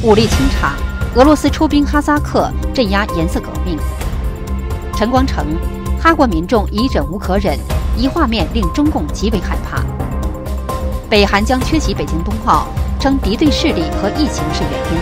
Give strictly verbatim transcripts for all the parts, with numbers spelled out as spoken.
武力清场，俄罗斯出兵哈萨克镇压颜色革命。陈光诚，哈国民众已忍无可忍，一画面令中共极为害怕。北韩将缺席北京冬奥，称敌对势力和疫情是原因。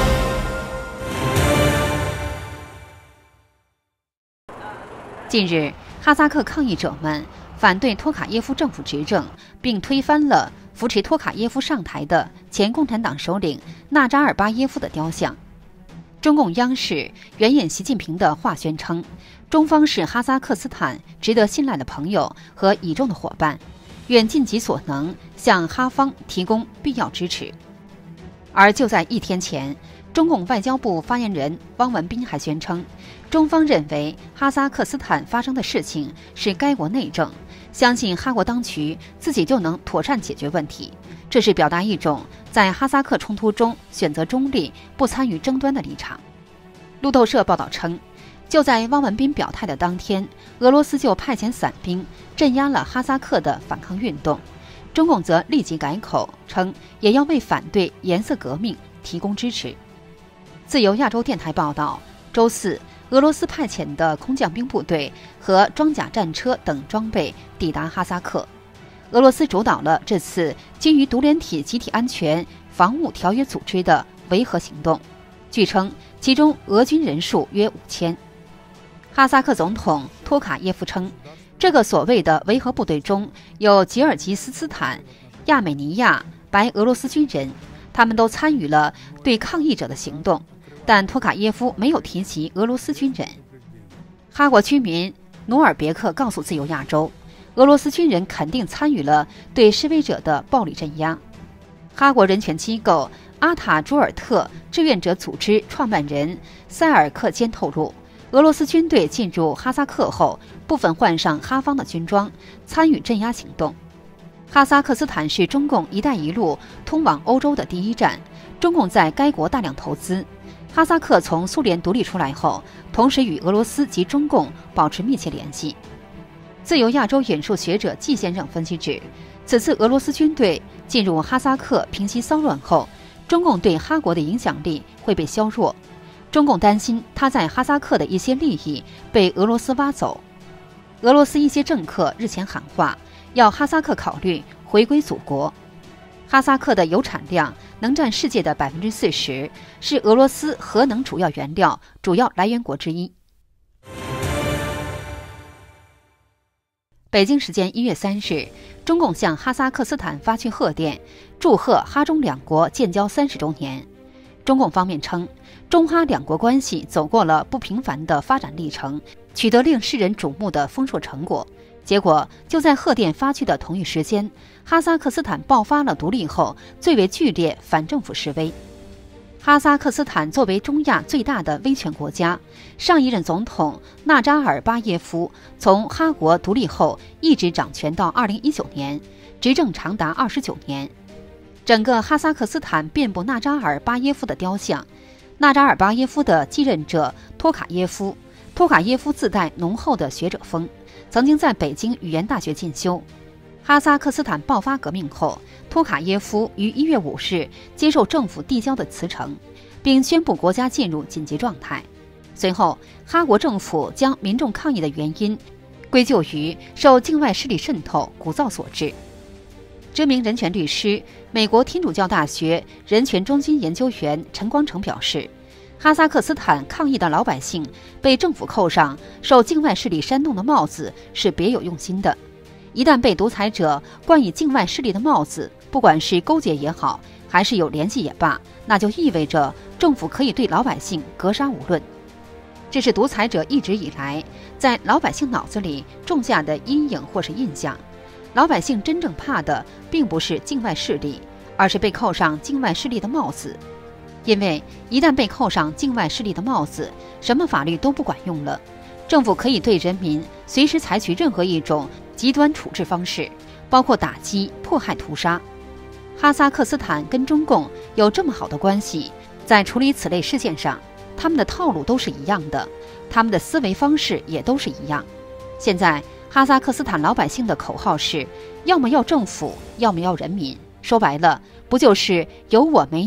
近日，哈萨克抗议者们反对托卡耶夫政府执政，并推翻了扶持托卡耶夫上台的前共产党首领纳扎尔巴耶夫的雕像。中共央视援引习近平的话宣称，中方是哈萨克斯坦值得信赖的朋友和倚重的伙伴，愿尽己所能向哈方提供必要支持。而就在一天前，中共外交部发言人汪文斌还宣称，中方认为哈萨克斯坦发生的事情是该国内政，相信哈国当局自己就能妥善解决问题。这是表达一种在哈萨克冲突中选择中立、不参与争端的立场。路透社报道称，就在汪文斌表态的当天，俄罗斯就派遣伞兵镇压了哈萨克的反抗运动。中共则立即改口，称也要为反对颜色革命提供支持。自由亚洲电台报道，周四，俄罗斯派遣的空降兵部队和装甲战车等装备抵达哈萨克。俄罗斯主导了这次基于独联体集体安全防务条约组织的维和行动。据称，其中俄军人数约五千。哈萨克总统托卡耶夫称，这个所谓的维和部队中有吉尔吉斯斯坦、亚美尼亚、白俄罗斯军人，他们都参与了对抗议者的行动，但托卡耶夫没有提及俄罗斯军人。哈国居民努尔别克告诉自由亚洲，俄罗斯军人肯定参与了对示威者的暴力镇压。哈国人权机构阿塔朱尔特志愿者组织创办人塞尔克坚透露，俄罗斯军队进入哈萨克后，部分换上哈方的军装，参与镇压行动。哈萨克斯坦是中共“一带一路”通往欧洲的第一站，中共在该国大量投资。哈萨克从苏联独立出来后，同时与俄罗斯及中共保持密切联系。自由亚洲引述学者季先生分析指，此次俄罗斯军队进入哈萨克平息骚乱后，中共对哈国的影响力会被削弱。中共担心他在哈萨克的一些利益被俄罗斯挖走。俄罗斯一些政客日前喊话，要哈萨克考虑回归祖国。哈萨克的铀产量能占世界的百分之四十，是俄罗斯核能主要原料主要来源国之一。北京时间一月三日，中共向哈萨克斯坦发去贺电，祝贺哈中两国建交三十周年。中共方面称，中哈两国关系走过了不平凡的发展历程，取得令世人瞩目的丰硕成果。结果就在贺电发去的同一时间，哈萨克斯坦爆发了独立后最为剧烈反政府示威。哈萨克斯坦作为中亚最大的威权国家，上一任总统纳扎尔巴耶夫从哈国独立后一直掌权到二零一九年，执政长达二十九年。整个哈萨克斯坦遍布纳扎尔巴耶夫的雕像。纳扎尔巴耶夫的继任者托卡耶夫，托卡耶夫自带浓厚的学者风，曾经在北京语言大学进修。哈萨克斯坦爆发革命后，托卡耶夫于一月五日接受政府递交的辞呈，并宣布国家进入紧急状态。随后，哈国政府将民众抗议的原因归咎于受境外势力渗透、鼓噪所致。知名人权律师、美国天主教大学人权中心研究员陈光诚表示，哈萨克斯坦抗议的老百姓被政府扣上受境外势力煽动的帽子是别有用心的。一旦被独裁者冠以境外势力的帽子，不管是勾结也好，还是有联系也罢，那就意味着政府可以对老百姓格杀无论。这是独裁者一直以来在老百姓脑子里种下的阴影或是印象。老百姓真正怕的并不是境外势力，而是被扣上境外势力的帽子。因为一旦被扣上境外势力的帽子，什么法律都不管用了，政府可以对人民随时采取任何一种极端处置方式，包括打击、迫害、屠杀。哈萨克斯坦跟中共有这么好的关系，在处理此类事件上，他们的套路都是一样的，他们的思维方式也都是一样。现在哈萨克斯坦老百姓的口号是，要么要政府，要么要人民。说白了，不就是有我没你，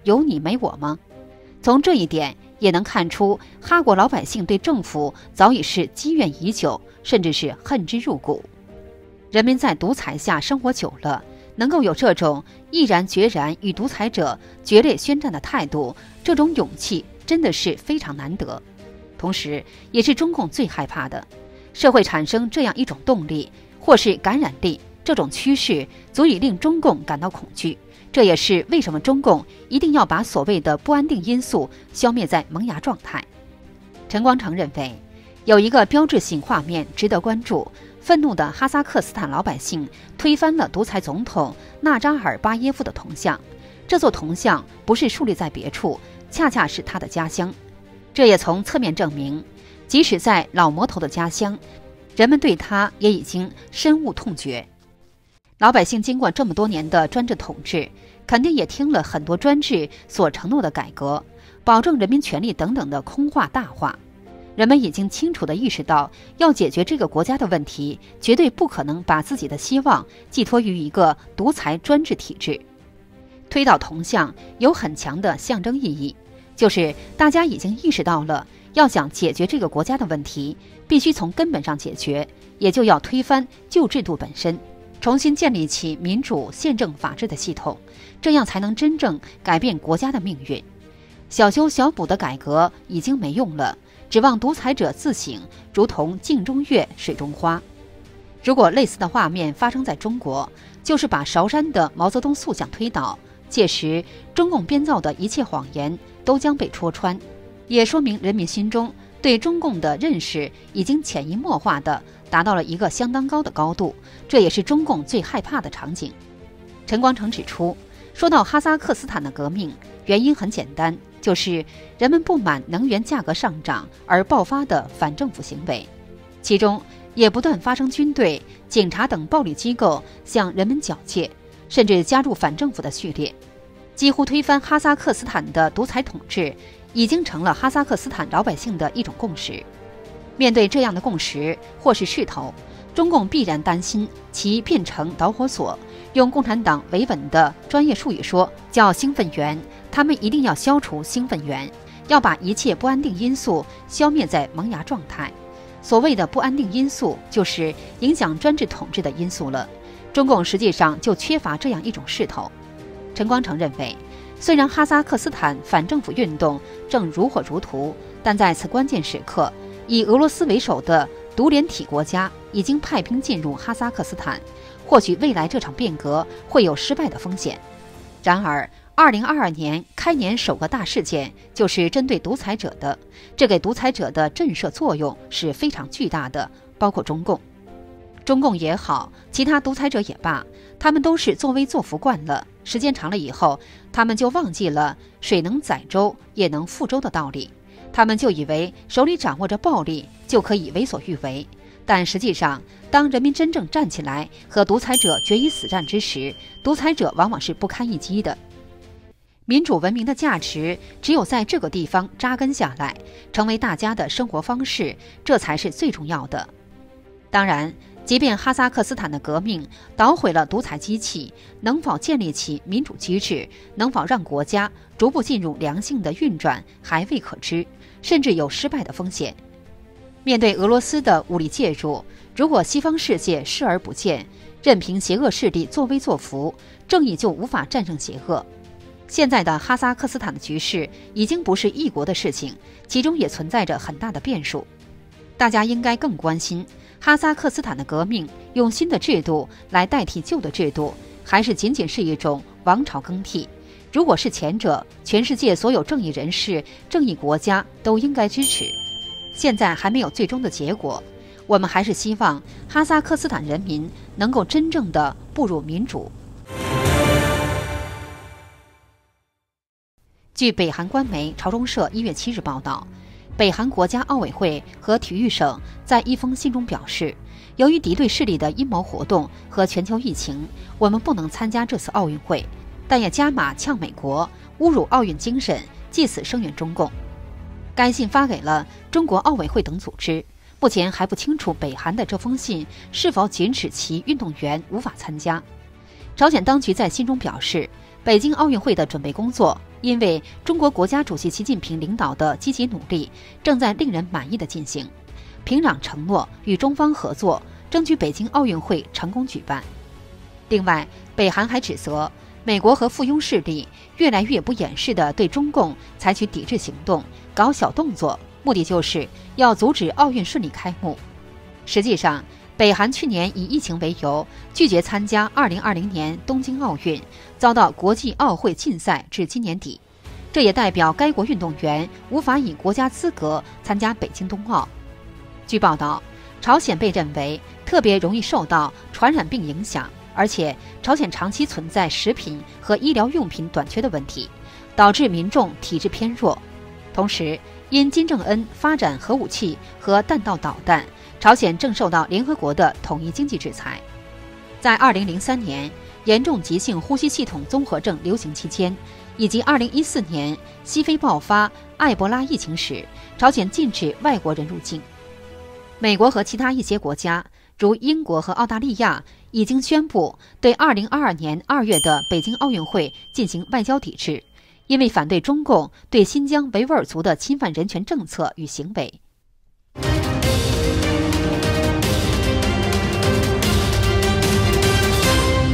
有你没我吗？从这一点也能看出，哈国老百姓对政府早已是积怨已久，甚至是恨之入骨。人民在独裁下生活久了，能够有这种毅然决然与独裁者决裂宣战的态度，这种勇气真的是非常难得，同时也是中共最害怕的。社会产生这样一种动力或是感染力，这种趋势足以令中共感到恐惧。这也是为什么中共一定要把所谓的不安定因素消灭在萌芽状态。陈光诚认为，有一个标志性画面值得关注：愤怒的哈萨克斯坦老百姓推翻了独裁总统纳扎尔巴耶夫的铜像。这座铜像不是树立在别处，恰恰是他的家乡。这也从侧面证明，即使在老魔头的家乡，人们对他也已经深恶痛绝。老百姓经过这么多年的专制统治，肯定也听了很多专制所承诺的改革、保证人民权利等等的空话大话。人们已经清楚地意识到，要解决这个国家的问题，绝对不可能把自己的希望寄托于一个独裁专制体制。推倒铜像有很强的象征意义，就是大家已经意识到了，要想解决这个国家的问题，必须从根本上解决，也就要推翻旧制度本身，重新建立起民主宪政法治的系统，这样才能真正改变国家的命运。小修小补的改革已经没用了，指望独裁者自省，如同镜中月水中花。如果类似的画面发生在中国，就是把韶山的毛泽东塑像推倒，届时中共编造的一切谎言都将被戳穿，也说明人民心中对中共的认识已经潜移默化地达到了一个相当高的高度，这也是中共最害怕的场景。陈光诚指出，说到哈萨克斯坦的革命，原因很简单，就是人们不满能源价格上涨而爆发的反政府行为，其中也不断发生军队、警察等暴力机构向人们缴械，甚至加入反政府的序列，几乎推翻哈萨克斯坦的独裁统治，已经成了哈萨克斯坦老百姓的一种共识。面对这样的共识或是势头，中共必然担心其变成导火索，用共产党维稳的专业术语说，叫兴奋源。他们一定要消除兴奋源，要把一切不安定因素消灭在萌芽状态。所谓的不安定因素，就是影响专制统治的因素了。中共实际上就缺乏这样一种势头。陈光诚认为，虽然哈萨克斯坦反政府运动正如火如荼，但在此关键时刻，以俄罗斯为首的独联体国家已经派兵进入哈萨克斯坦，或许未来这场变革会有失败的风险。然而二零二二年开年首个大事件就是针对独裁者的，这给独裁者的震慑作用是非常巨大的，包括中共。中共也好，其他独裁者也罢，他们都是作威作福惯了，时间长了以后，他们就忘记了水能载舟也能覆舟的道理，他们就以为手里掌握着暴力就可以为所欲为。但实际上，当人民真正站起来和独裁者决一死战之时，独裁者往往是不堪一击的。民主文明的价值只有在这个地方扎根下来，成为大家的生活方式，这才是最重要的。当然，即便哈萨克斯坦的革命捣毁了独裁机器，能否建立起民主机制，能否让国家逐步进入良性的运转，还未可知，甚至有失败的风险。面对俄罗斯的武力介入，如果西方世界视而不见，任凭邪恶势力作威作福，正义就无法战胜邪恶。现在的哈萨克斯坦的局势已经不是一国的事情，其中也存在着很大的变数。大家应该更关心哈萨克斯坦的革命用新的制度来代替旧的制度，还是仅仅是一种王朝更替。如果是前者，全世界所有正义人士、正义国家都应该支持。现在还没有最终的结果，我们还是希望哈萨克斯坦人民能够真正的步入民主。据北韩官媒朝中社一月七日报道，北韩国家奥委会和体育省在一封信中表示，由于敌对势力的阴谋活动和全球疫情，我们不能参加这次奥运会，但也加码呛美国，侮辱奥运精神，借此声援中共。该信发给了中国奥委会等组织，目前还不清楚北韩的这封信是否仅指其运动员无法参加。朝鲜当局在信中表示，北京奥运会的准备工作因为中国国家主席习近平领导的积极努力正在令人满意地进行。平壤承诺与中方合作，争取北京奥运会成功举办。另外，北韩还指责美国和附庸势力越来越不掩饰地对中共采取抵制行动，搞小动作，目的就是要阻止奥运顺利开幕。实际上，北韩去年以疫情为由拒绝参加二零二零年东京奥运，遭到国际奥会禁赛至今年底。这也代表该国运动员无法以国家资格参加北京冬奥。据报道，朝鲜被认为特别容易受到传染病影响，而且朝鲜长期存在食品和医疗用品短缺的问题，导致民众体质偏弱。同时，因金正恩发展核武器和弹道导弹，朝鲜正受到联合国的统一经济制裁。在二零零三年严重急性呼吸系统综合症流行期间，以及二零一四年西非爆发埃博拉疫情时，朝鲜禁止外国人入境。美国和其他一些国家，如英国和澳大利亚，已经宣布对二零二二年二月的北京奥运会进行外交抵制，因为反对中共对新疆维吾尔族的侵犯人权政策与行为。